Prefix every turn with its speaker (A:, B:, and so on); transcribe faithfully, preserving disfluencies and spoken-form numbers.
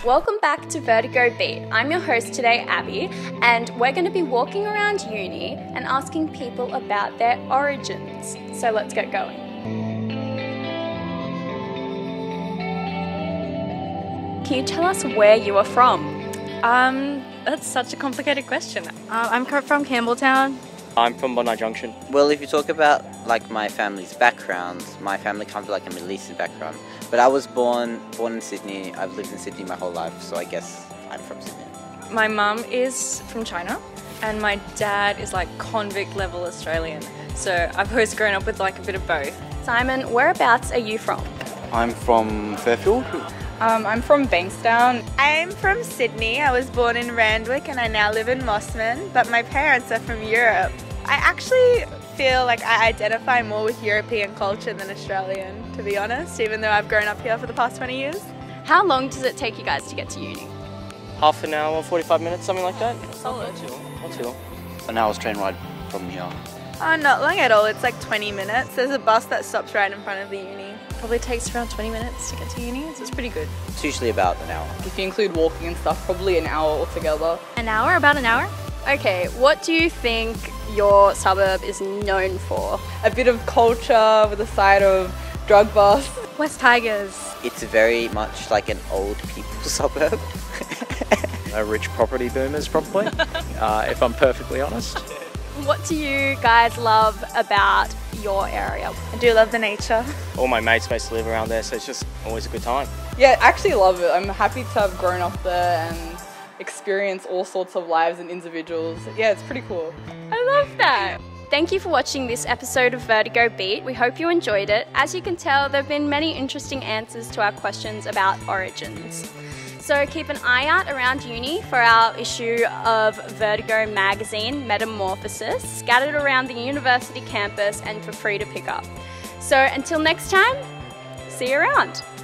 A: Welcome back to Vertigo Beat. I'm your host today, Abby, and we're going to be walking around uni and asking people about their origins. So let's get going. Can you tell us where you are from?
B: Um, that's such a complicated question. Uh, I'm from Campbelltown.
C: I'm from Bondi Junction.
D: Well, if you talk about like my family's background, my family comes from like a Middle Eastern background. But I was born born in Sydney. I've lived in Sydney my whole life, so I guess I'm from Sydney.
B: My mum is from China, and my dad is like convict level Australian. So I've always grown up with like a bit of both.
A: Simon, whereabouts are you from?
E: I'm from Fairfield.
F: Um, I'm from Bankstown.
G: I'm from Sydney. I was born in Randwick and I now live in Mossman, but my parents are from Europe. I actually feel like I identify more with European culture than Australian, to be honest, even though I've grown up here for the past twenty years.
A: How long does it take you guys to get to uni?
C: Half an hour, forty-five minutes, something like that.
A: Solid.
C: Not too long. Not too long.
E: An hour's train ride from here.
G: Oh, not long at all. It's like twenty minutes. There's a bus that stops right in front of the uni.
B: Probably takes around twenty minutes to get to uni, so it's pretty good.
D: It's usually about an hour.
F: If you include walking and stuff, probably an hour altogether.
B: An hour? About an hour?
A: Okay, what do you think your suburb is known for?
F: A bit of culture with a side of drug bust.
B: West Tigers.
D: It's very much like an old people's suburb.
H: A rich property boomers, probably, uh, if I'm perfectly honest.
A: What do you guys love about your area?
G: I do love the nature.
C: All my mates basically live around there, so it's just always a good time.
F: Yeah, I actually love it. I'm happy to have grown up there and experience all sorts of lives and individuals. Yeah, it's pretty cool.
A: I love that. Thank you for watching this episode of Vertigo Beat. We hope you enjoyed it. As you can tell, there have been many interesting answers to our questions about origins. So keep an eye out around uni for our issue of Vertigo magazine, Metamorphosis, scattered around the university campus and for free to pick up. So until next time, see you around.